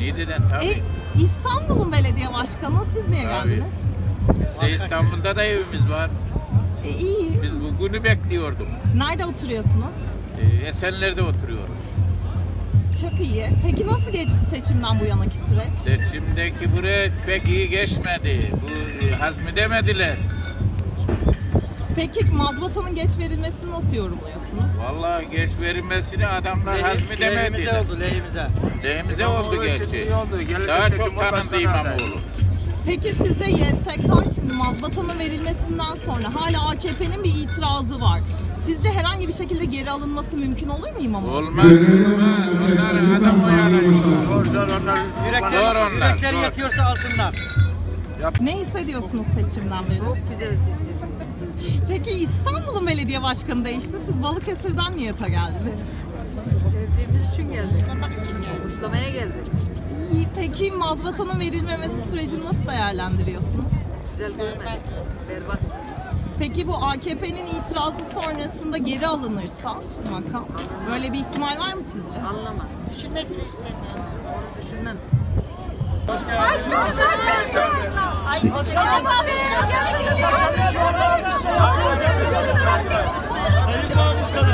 7'den tabii. İstanbul'un belediye başkanı, siz niye Tabii. geldiniz? Biz de İstanbul'da da evimiz var. İyi. Biz bugünü bekliyorduk. Nerede oturuyorsunuz? Esenler'de oturuyoruz. Çok iyi. Peki nasıl geçti seçimden bu yanaki süreç? Seçimdeki buraya pek iyi geçmedi. Bu hazmedemediler. Peki mazbatanın geç verilmesini nasıl yorumluyorsunuz? Vallahi geç verilmesini adamlar hazmedemediler. Lehimize oldu, lehimize. Lehimize oldu İmamoğlu için gerçi. iyi oldu. Gelecek Daha seçim çok tanındı Cumhurbaşkanı adayı. İmamoğlu. Peki sizce YSK şimdi mazbatanın verilmesinden sonra hala AKP'nin bir itirazı var. Sizce herhangi bir şekilde geri alınması mümkün olur mu İmamoğlu? Olmaz. Onlar adam oyalıyorlar. Zor onlar. Zor onlar, Yürekleri zor. yatıyorsa alsınlar. Ne hissediyorsunuz seçimden beri? Çok güzel sesim. Peki İstanbul'un belediye başkanı değişti. Siz Balıkesir'den niye geldiniz? Sevdiğimiz için geldik. Kutlamaya geldik. Peki mazbatanın verilmemesi sürecini nasıl değerlendiriyorsunuz? Güzel görmedik. Berbat. Peki bu AKP'nin itirazı sonrasında geri alınırsa makam, böyle bir ihtimal var mı sizce? Anlamaz. Düşünmek bile istemiyoruz. Onu düşünmem. Sayın Mahmut